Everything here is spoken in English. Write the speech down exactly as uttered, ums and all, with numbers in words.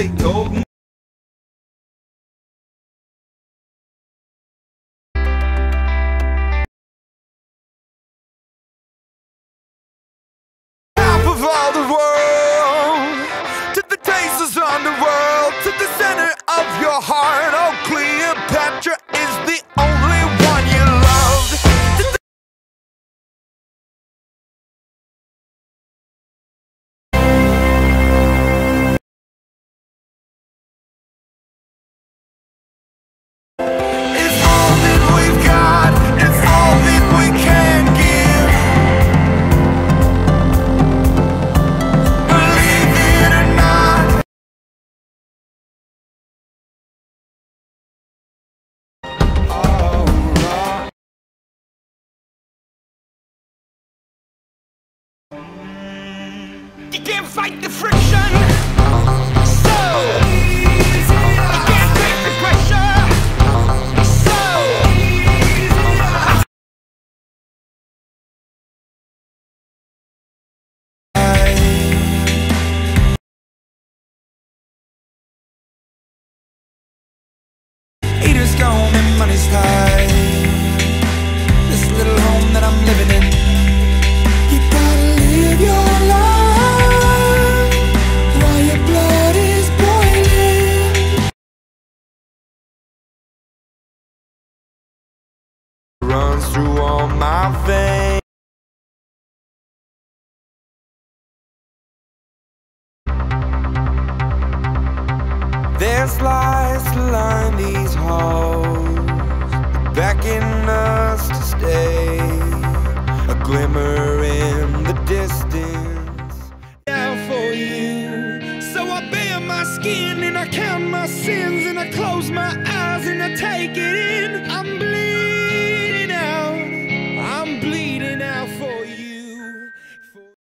they told me. Half of all the world, to the tastes on the world, to the center of your heart. Oh, Cleopatra is the only one you loved. It's all that we've got, it's all that we can give. Believe it or not. You can't fight the friction, so you can't take the pressure, so haters gone and money's tight. This little home that I'm living in, you gotta live your life while your blood is boiling. Runs through all my veins. There's lies to line these halls, beckon us to stay. A glimmer in the distance. Now for you, so I bare my skin and I count my sins and I close my